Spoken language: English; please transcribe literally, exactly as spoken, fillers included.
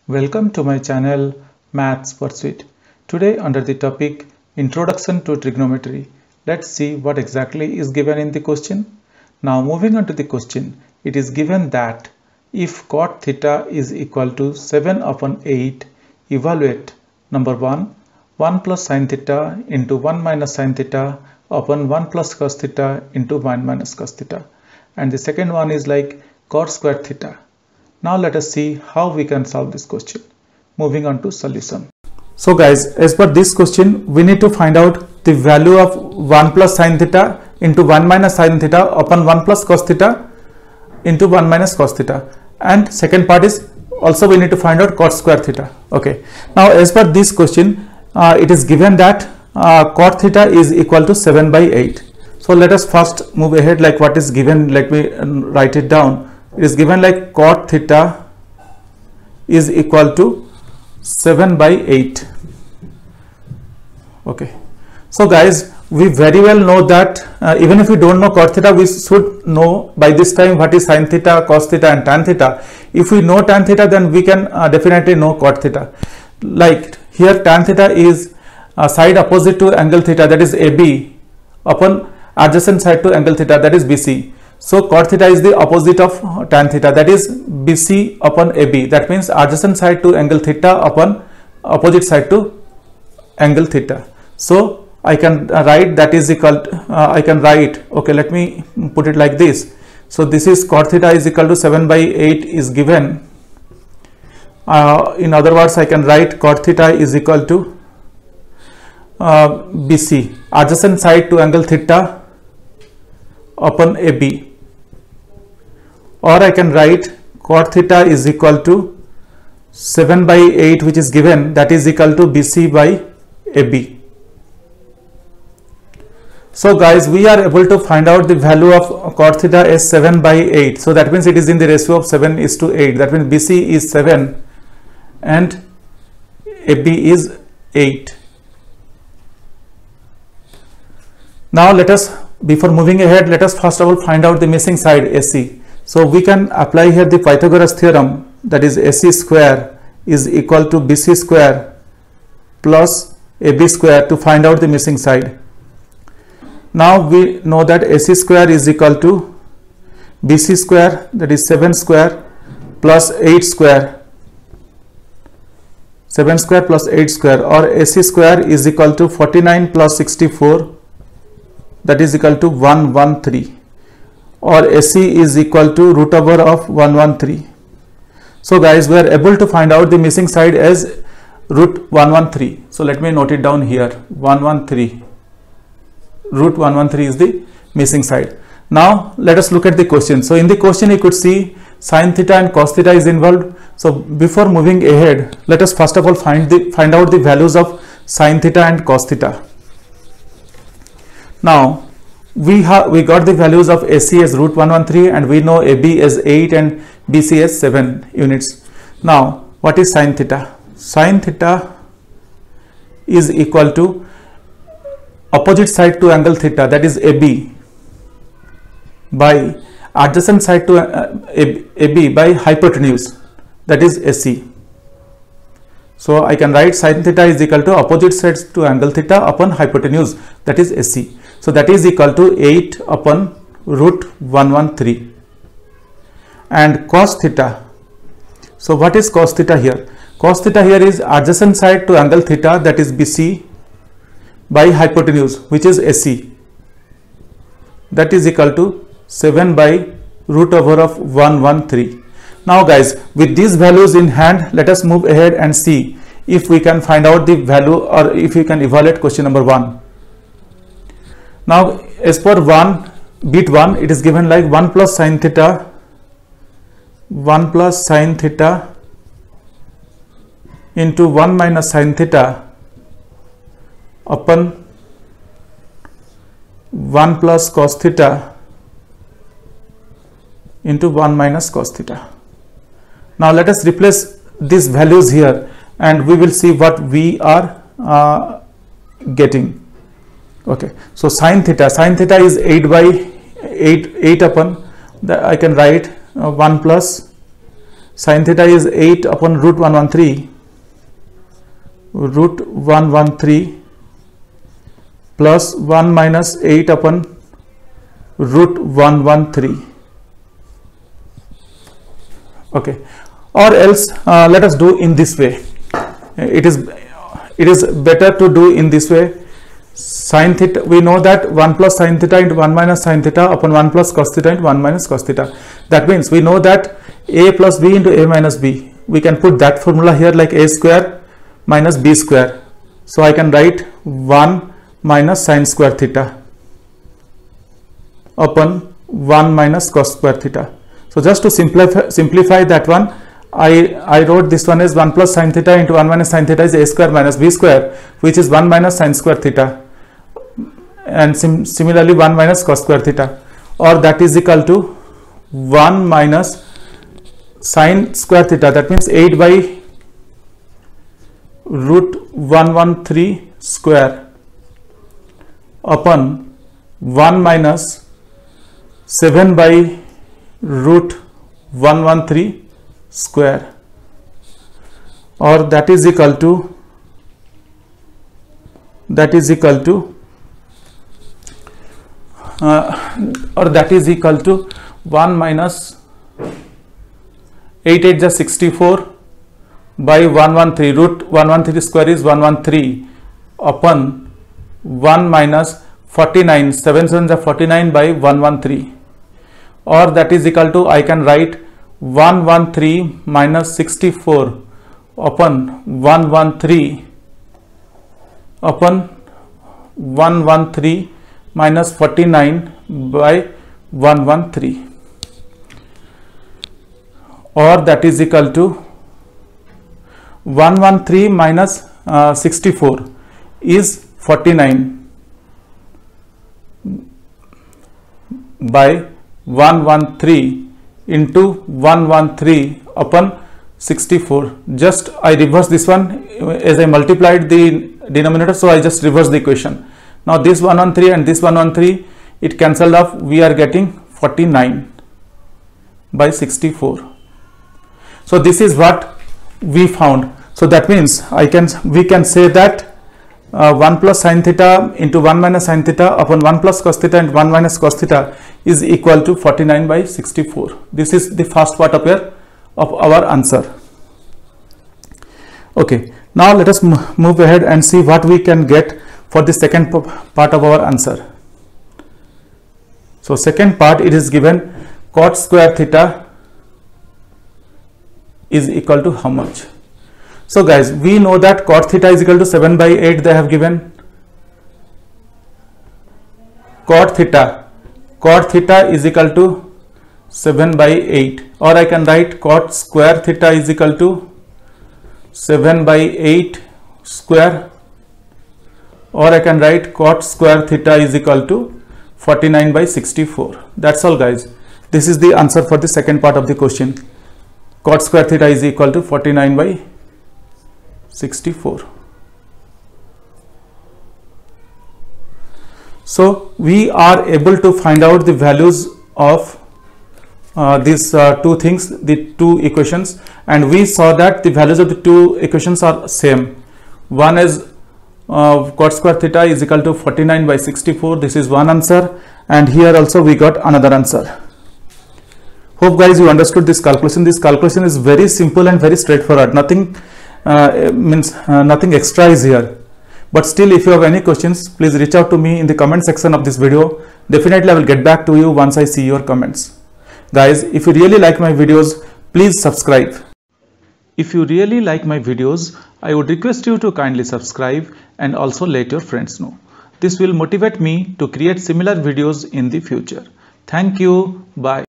Welcome to my channel Maths Pursuit. Today under the topic Introduction to Trigonometry, let's see what exactly is given in the question. Now moving on to the question, it is given that if cot theta is equal to seven upon eight, evaluate number one, one plus sin theta into one minus sin theta upon one plus cos theta into one minus cos theta. And the second one is like cot square theta. Now let us see how we can solve this question. Moving on to solution. So guys, as per this question, we need to find out the value of one plus sin theta into one minus sin theta upon one plus cos theta into one minus cos theta. And second part is also we need to find out cot square theta. Okay. Now as per this question, uh, it is given that uh, cot theta is equal to seven by eight. So let us first move ahead like what is given. Let me write it down. It is given like cot theta is equal to seven by eight. Okay. So guys, we very well know that uh, even if we don't know cot theta, we should know by this time what is sin theta, cos theta and tan theta. If we know tan theta, then we can uh, definitely know cot theta. Like here tan theta is uh, side opposite to angle theta, that is A B, upon adjacent side to angle theta, that is B C. So cot theta is the opposite of tan theta, that is B C upon A B. That means adjacent side to angle theta upon opposite side to angle theta. So I can write that is equal to, uh, I can write, okay, let me put it like this. So this is cot theta is equal to seven by eight is given. Uh, in other words, I can write cot theta is equal to uh, B C, adjacent side to angle theta upon A B. Or I can write cot theta is equal to seven by eight, which is given, that is equal to B C by A B. So guys, we are able to find out the value of cot theta as seven by eight. So that means it is in the ratio of seven is to eight. That means B C is seven and A B is eight. Now let us, before moving ahead, let us first of all find out the missing side A C. So we can apply here the Pythagoras theorem, that is A C square is equal to B C square plus A B square to find out the missing side. Now we know that A C square is equal to B C square, that is seven square plus eight square, seven square plus eight square, or A C square is equal to forty-nine plus sixty-four, that is equal to one hundred thirteen, or A C is equal to root over of one hundred thirteen. So guys, we are able to find out the missing side as root one hundred thirteen. So let me note it down here, one hundred thirteen. Root one hundred thirteen is the missing side. Now let us look at the question. So in the question you could see sin theta and cos theta is involved. So before moving ahead, let us first of all find the find out the values of sin theta and cos theta. Now we have we got the values of A C as root one hundred thirteen and we know A B as eight and B C as seven units. Now what is sin theta? Sin theta is equal to opposite side to angle theta, that is A B, by adjacent side to uh, A B by hypotenuse, that is A C. So I can write sin theta is equal to opposite sides to angle theta upon hypotenuse, that is A C. So that is equal to eight upon root one hundred thirteen. And cos theta. So what is cos theta here? Cos theta here is adjacent side to angle theta, that is B C, by hypotenuse, which is A C. That is equal to seven by root over of one hundred thirteen. Now guys, with these values in hand, let us move ahead and see if we can find out the value or if we can evaluate question number one. Now as per one, bit one, it is given like one plus sin theta, one plus sin theta into one minus sin theta upon one plus cos theta into one minus cos theta. Now let us replace these values here and we will see what we are uh, getting. Okay, so sin theta, sin theta is eight by eight, eight upon the, I can write uh, one plus Sin theta is eight upon root one hundred thirteen, root one hundred thirteen plus one minus eight upon root one hundred thirteen. Okay, or else uh, let us do in this way. It is it is better to do in this way. Sin theta, we know that one plus sin theta into one minus sin theta upon one plus cos theta into one minus cos theta. That means we know that a plus b into a minus b. We can put that formula here like a square minus b square. So I can write one minus sin square theta upon one minus cos square theta. So just to simplify simplify that one, I, I wrote this one as one plus sin theta into one minus sin theta is a square minus b square, which is one minus sin square theta, and sim similarly one minus cos square theta, or that is equal to one minus sin square theta, that means eight by root one hundred thirteen square upon one minus seven by root one hundred thirteen square, or that is equal to that is equal to uh, or that is equal to one minus eight eight is sixty-four by one hundred thirteen. Root one hundred thirteen square is one hundred thirteen upon one minus forty-nine, seven sevens are forty-nine by one hundred thirteen, or that is equal to, I can write one hundred thirteen minus sixty-four upon one hundred thirteen upon one hundred thirteen minus forty-nine by one hundred thirteen, or that is equal to one hundred thirteen minus uh, sixty-four is forty-nine by one hundred thirteen into one hundred thirteen upon sixty-four. Just I reverse this one as I multiplied the denominator, so I just reverse the equation. Now this one hundred thirteen and this one hundred thirteen, it cancelled off. We are getting forty-nine by sixty-four. So this is what we found. So that means I can we can say that uh, one plus sin theta into one minus sin theta upon one plus cos theta and one minus cos theta is equal to forty-nine by sixty-four. This is the first part of your of our answer. Okay, now let us move ahead and see what we can get for the second part of our answer. So second part, it is given cot square theta is equal to how much? So guys, we know that cot theta is equal to seven by eight. They have given cot theta. Cot theta is equal to seven by eight, or I can write cot square theta is equal to seven by eight square, or I can write cot square theta is equal to forty-nine by sixty-four. That's all guys. This is the answer for the second part of the question. Cot square theta is equal to forty-nine by sixty-four. So we are able to find out the values of uh, these uh, two things, the two equations, and we saw that the values of the two equations are same. One is uh, cot square theta is equal to forty-nine by sixty-four. This is one answer, and here also we got another answer. Hope guys you understood this calculation. This calculation is very simple and very straightforward. Nothing uh, means uh, nothing extra is here. But still, if you have any questions, please reach out to me in the comment section of this video. Definitely I will get back to you once I see your comments. Guys, if you really like my videos, please subscribe. If you really like my videos, I would request you to kindly subscribe and also let your friends know. This will motivate me to create similar videos in the future. Thank you. Bye.